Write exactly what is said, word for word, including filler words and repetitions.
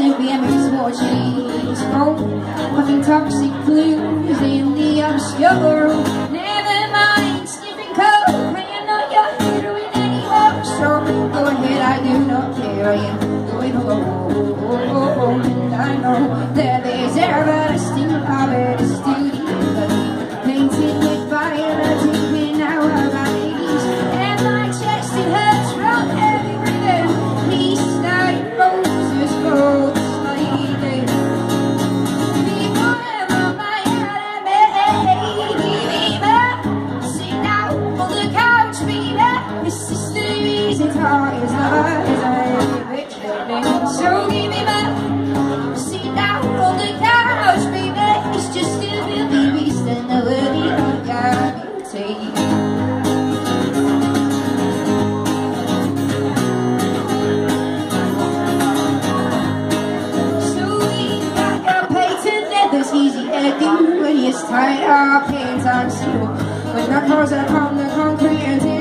Snoopy and Miss Watchie's home, puffing toxic blues in the obscure room. Never mind sniffing coke, praying on your heroin anymore. So go ahead, I do not care. I am going home, and I know that there's everlasting love at the studio, painted with violet in our bodies, and my chest it hurts from every rhythm. Peace like Moses goes sliding. People on my head, baby, sit down on the couch, baby. This is the reason how it's lies. So give me back, sit down on the couch, baby. It's just a filthy beast and the worthy of God you take. So we got your patent leathers, easy to do when you're tired of paying time slow. When the cars are on the concrete and